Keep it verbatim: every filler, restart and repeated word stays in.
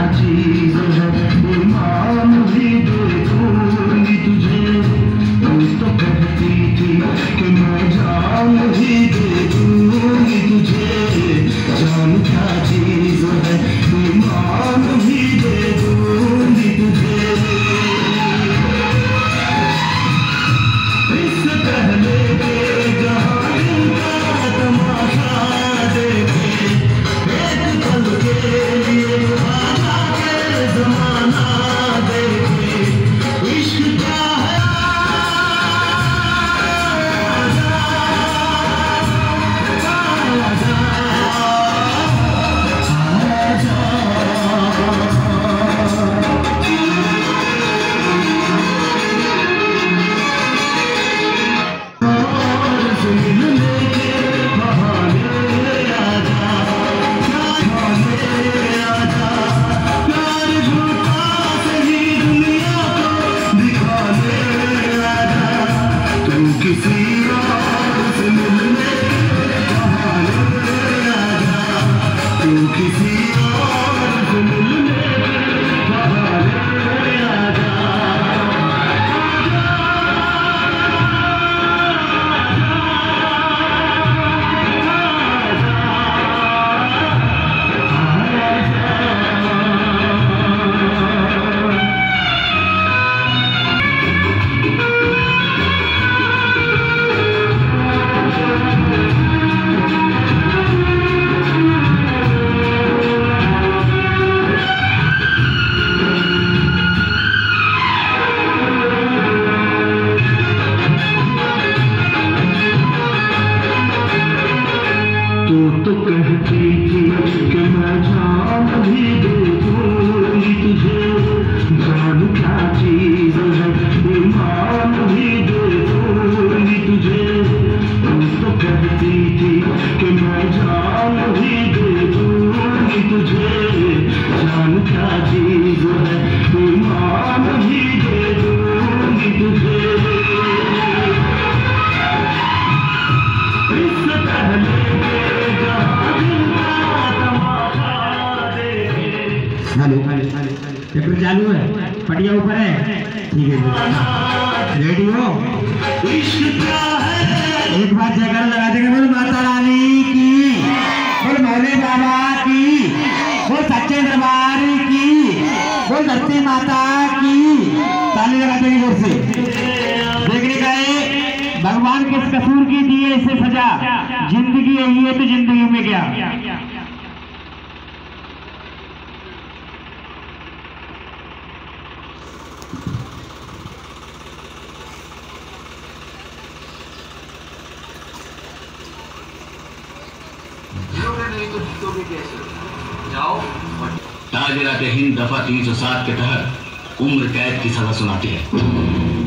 चीज है, ईमान भी दे दूंगी तुझे। तू तो कहती थी कि मैं जान भी दे दूंगी तुझे। जान क्या चीज है, ईमान भी दे दूंगी तुझे। इससे पहले के जहां का तमाशा देखे, एक पल के लिए आजा के जमाना देखे। इश्क क्या है, किसी और से मिलने बहाने आजा। तू किसी और से मिलने बहाने आजा। तू तो कहती थी कि मैं जान भी दे दूंगी तुझे। जान क्या चीज है, ईमान भी दे दूंगी तुझे। तू तो कहती थी कि मैं जान भी दे दूंगी तुझे। जान क्या चीज है, ईमान भी दे दूंगी तुझे। इससे पहले हेलो पेपर चालू है, पटिया ऊपर है, ठीक है रेडी हो? एक बार जयकारा लगा देंगे, बोल माता रानी की, बोल भोले बाबा की, बोल सच्चे दरबार की, बोल धरती माता की। ताली लगा देंगे जोर से। देखने का है भगवान किस कसूर की दिए इसे सजा। जिंदगी यही है तो जिंदगी में क्या। नहीं तो जीतोगे कैसे? जाओ। ताज-ए-हिंद दफा तीन सौ सात के तहत उम्र कैद की सजा सुनाती है।